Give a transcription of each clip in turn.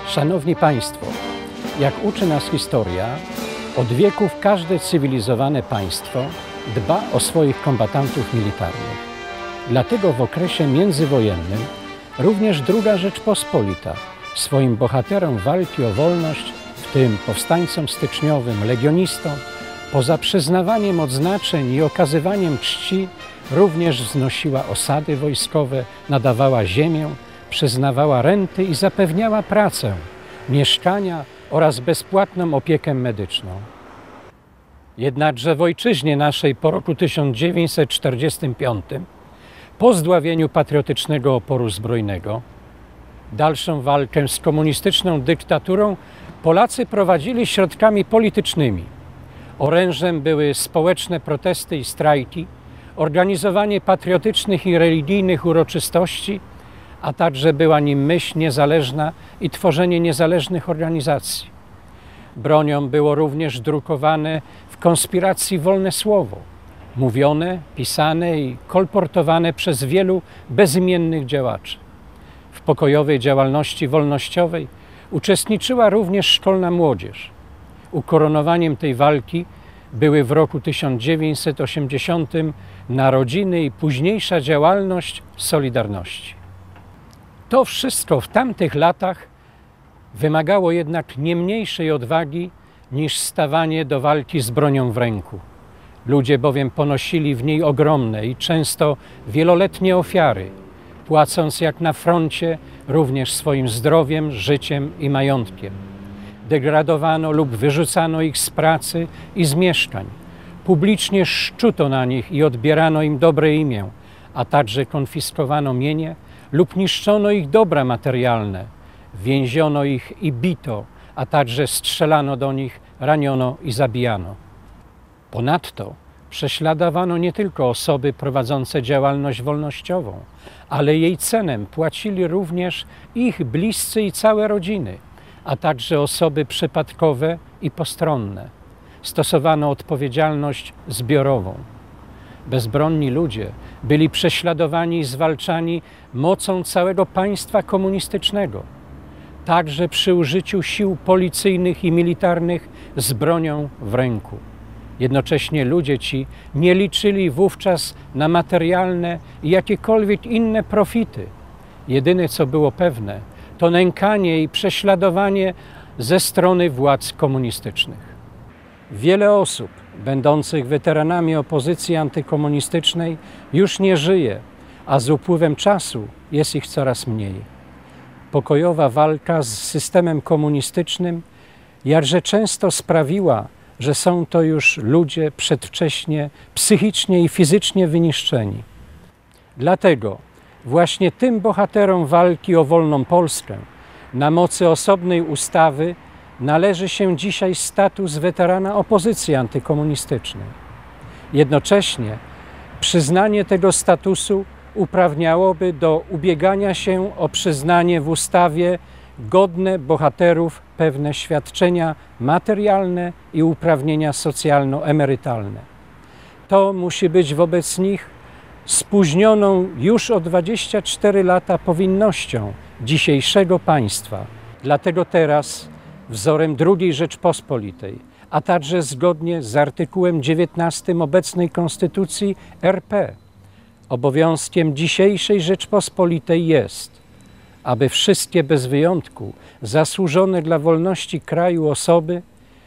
Szanowni Państwo, jak uczy nas historia, od wieków każde cywilizowane państwo dba o swoich kombatantów militarnych. Dlatego w okresie międzywojennym również II Rzeczpospolita swoim bohaterom walki o wolność, w tym powstańcom styczniowym, legionistom, poza przyznawaniem odznaczeń i okazywaniem czci, również wznosiła osady wojskowe, nadawała ziemię, przyznawała renty i zapewniała pracę, mieszkania oraz bezpłatną opiekę medyczną. Jednakże w ojczyźnie naszej po roku 1945, po zdławieniu patriotycznego oporu zbrojnego, dalszą walkę z komunistyczną dyktaturą Polacy prowadzili środkami politycznymi. Orężem były społeczne protesty i strajki, organizowanie patriotycznych i religijnych uroczystości, a także była nim myśl niezależna i tworzenie niezależnych organizacji. Bronią było również drukowane w konspiracji wolne słowo, mówione, pisane i kolportowane przez wielu bezimiennych działaczy. W pokojowej działalności wolnościowej uczestniczyła również szkolna młodzież. Ukoronowaniem tej walki były w roku 1980 narodziny i późniejsza działalność Solidarności. To wszystko w tamtych latach wymagało jednak nie mniejszej odwagi niż stawanie do walki z bronią w ręku. Ludzie bowiem ponosili w niej ogromne i często wieloletnie ofiary, płacąc jak na froncie również swoim zdrowiem, życiem i majątkiem. Degradowano lub wyrzucano ich z pracy i z mieszkań. Publicznie szczuto na nich i odbierano im dobre imię, a także konfiskowano mienie lub niszczono ich dobra materialne. Więziono ich i bito, a także strzelano do nich, raniono i zabijano. Ponadto prześladowano nie tylko osoby prowadzące działalność wolnościową, ale jej cenę płacili również ich bliscy i całe rodziny, a także osoby przypadkowe i postronne. Stosowano odpowiedzialność zbiorową. Bezbronni ludzie byli prześladowani i zwalczani mocą całego państwa komunistycznego, także przy użyciu sił policyjnych i militarnych z bronią w ręku. Jednocześnie ludzie ci nie liczyli wówczas na materialne i jakiekolwiek inne profity. Jedyne co było pewne, to nękanie i prześladowanie ze strony władz komunistycznych. Wiele osób będących weteranami opozycji antykomunistycznej już nie żyje, a z upływem czasu jest ich coraz mniej. Pokojowa walka z systemem komunistycznym jakże często sprawiła, że są to już ludzie przedwcześnie psychicznie i fizycznie wyniszczeni. Dlatego właśnie tym bohaterom walki o wolną Polskę na mocy osobnej ustawy należy się dzisiaj status weterana opozycji antykomunistycznej. Jednocześnie przyznanie tego statusu uprawniałoby do ubiegania się o przyznanie w ustawie godne bohaterów pewne świadczenia materialne i uprawnienia socjalno-emerytalne. To musi być wobec nich spóźnioną już o 24 lata powinnością dzisiejszego państwa. Dlatego teraz wzorem II Rzeczpospolitej, a także zgodnie z artykułem 19 obecnej Konstytucji RP, obowiązkiem dzisiejszej Rzeczpospolitej jest, aby wszystkie bez wyjątku zasłużone dla wolności kraju osoby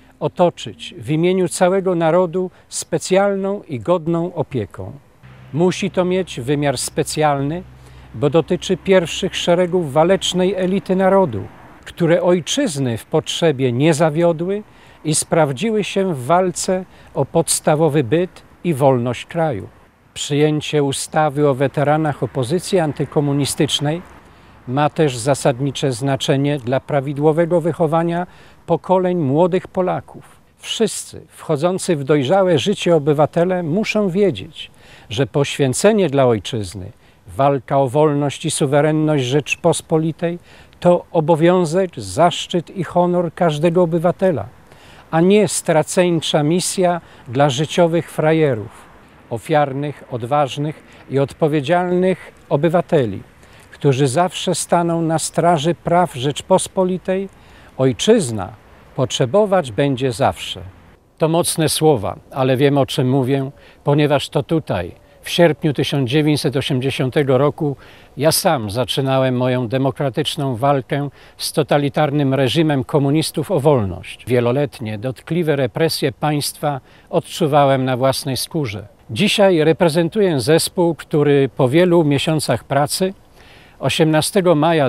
otoczyć w imieniu całego narodu specjalną i godną opieką. Musi to mieć wymiar specjalny, bo dotyczy pierwszych szeregów walecznej elity narodu, które ojczyzny w potrzebie nie zawiodły i sprawdziły się w walce o podstawowy byt i wolność kraju. Przyjęcie ustawy o weteranach opozycji antykomunistycznej ma też zasadnicze znaczenie dla prawidłowego wychowania pokoleń młodych Polaków. Wszyscy wchodzący w dojrzałe życie obywatele muszą wiedzieć, że poświęcenie dla ojczyzny, walka o wolność i suwerenność Rzeczpospolitej to obowiązek, zaszczyt i honor każdego obywatela, a nie straceńcza misja dla życiowych frajerów, ofiarnych, odważnych i odpowiedzialnych obywateli, którzy zawsze staną na straży praw Rzeczpospolitej, ojczyzna potrzebować będzie zawsze. To mocne słowa, ale wiem, o czym mówię, ponieważ to tutaj, w sierpniu 1980 roku, ja sam zaczynałem moją demokratyczną walkę z totalitarnym reżimem komunistów o wolność. Wieloletnie, dotkliwe represje państwa odczuwałem na własnej skórze. Dzisiaj reprezentuję zespół, który po wielu miesiącach pracy 18 maja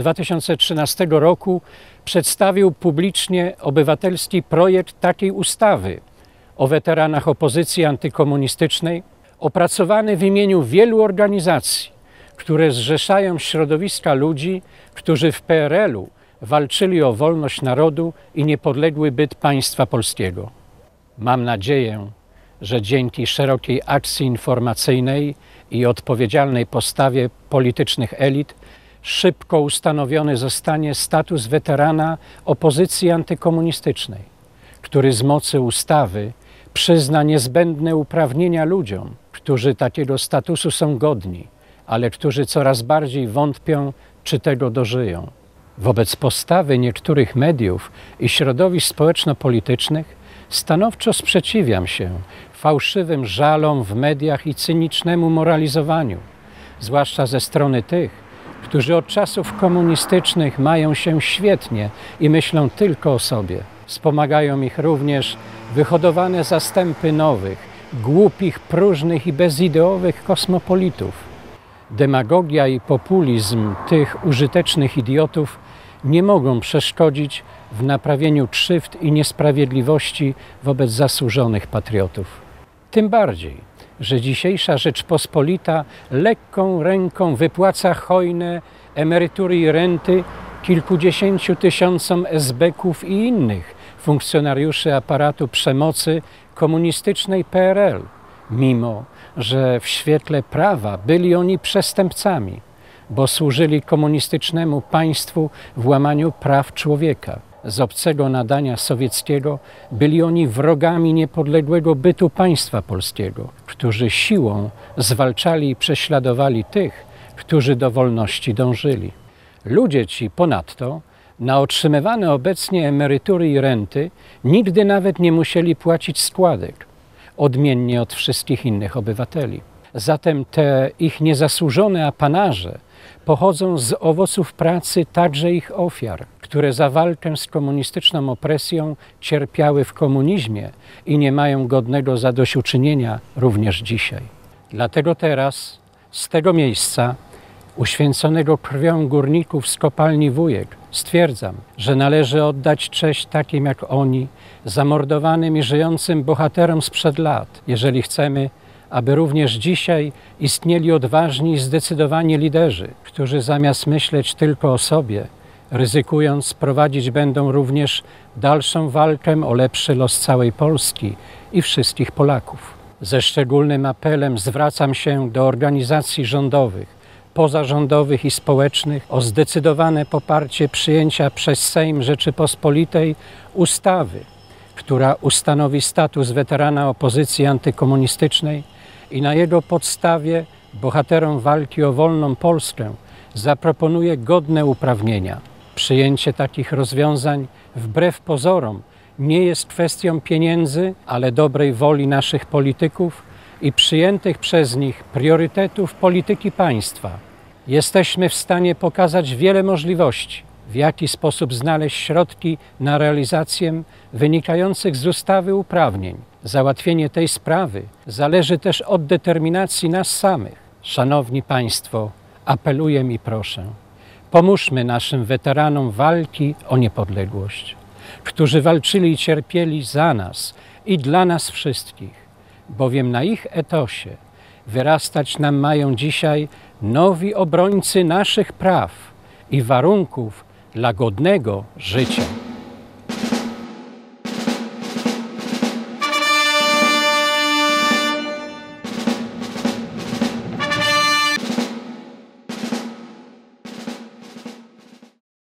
2013 roku przedstawił publicznie obywatelski projekt takiej ustawy o weteranach opozycji antykomunistycznej, opracowany w imieniu wielu organizacji, które zrzeszają środowiska ludzi, którzy w PRL-u walczyli o wolność narodu i niepodległy byt państwa polskiego. Mam nadzieję, że dzięki szerokiej akcji informacyjnej i odpowiedzialnej postawie politycznych elit szybko ustanowiony zostanie status weterana opozycji antykomunistycznej, który z mocy ustawy przyzna niezbędne uprawnienia ludziom, którzy takiego statusu są godni, ale którzy coraz bardziej wątpią, czy tego dożyją. Wobec postawy niektórych mediów i środowisk społeczno-politycznych stanowczo sprzeciwiam się fałszywym żalom w mediach i cynicznemu moralizowaniu, zwłaszcza ze strony tych, którzy od czasów komunistycznych mają się świetnie i myślą tylko o sobie. Wspomagają ich również wyhodowane zastępy nowych, głupich, próżnych i bezideowych kosmopolitów. Demagogia i populizm tych użytecznych idiotów nie mogą przeszkodzić w naprawieniu krzywd i niesprawiedliwości wobec zasłużonych patriotów. Tym bardziej, że dzisiejsza Rzeczpospolita lekką ręką wypłaca hojne emerytury i renty kilkudziesięciu tysiącom esbeków i innych funkcjonariuszy aparatu przemocy komunistycznej PRL, mimo że w świetle prawa byli oni przestępcami, bo służyli komunistycznemu państwu w łamaniu praw człowieka. Z obcego nadania sowieckiego byli oni wrogami niepodległego bytu państwa polskiego, którzy siłą zwalczali i prześladowali tych, którzy do wolności dążyli. Ludzie ci ponadto na otrzymywane obecnie emerytury i renty nigdy nawet nie musieli płacić składek, odmiennie od wszystkich innych obywateli. Zatem te ich niezasłużone apanaże pochodzą z owoców pracy także ich ofiar, które za walkę z komunistyczną opresją cierpiały w komunizmie i nie mają godnego zadośćuczynienia również dzisiaj. Dlatego teraz z tego miejsca, uświęconego krwią górników z kopalni Wujek, stwierdzam, że należy oddać cześć takim jak oni, zamordowanym i żyjącym bohaterom sprzed lat, jeżeli chcemy, aby również dzisiaj istnieli odważni i zdecydowani liderzy, którzy zamiast myśleć tylko o sobie, ryzykując, prowadzić będą również dalszą walkę o lepszy los całej Polski i wszystkich Polaków. Ze szczególnym apelem zwracam się do organizacji rządowych, pozarządowych i społecznych o zdecydowane poparcie przyjęcia przez Sejm Rzeczypospolitej ustawy, która ustanowi status weterana opozycji antykomunistycznej i na jego podstawie bohaterom walki o wolną Polskę zaproponuje godne uprawnienia. Przyjęcie takich rozwiązań wbrew pozorom nie jest kwestią pieniędzy, ale dobrej woli naszych polityków i przyjętych przez nich priorytetów polityki państwa. Jesteśmy w stanie pokazać wiele możliwości, w jaki sposób znaleźć środki na realizację wynikających z ustawy uprawnień. Załatwienie tej sprawy zależy też od determinacji nas samych. Szanowni Państwo, apeluję i proszę, pomóżmy naszym weteranom walki o niepodległość, którzy walczyli i cierpieli za nas i dla nas wszystkich, bowiem na ich etosie wyrastać nam mają dzisiaj nowi obrońcy naszych praw i warunków dla godnego życia.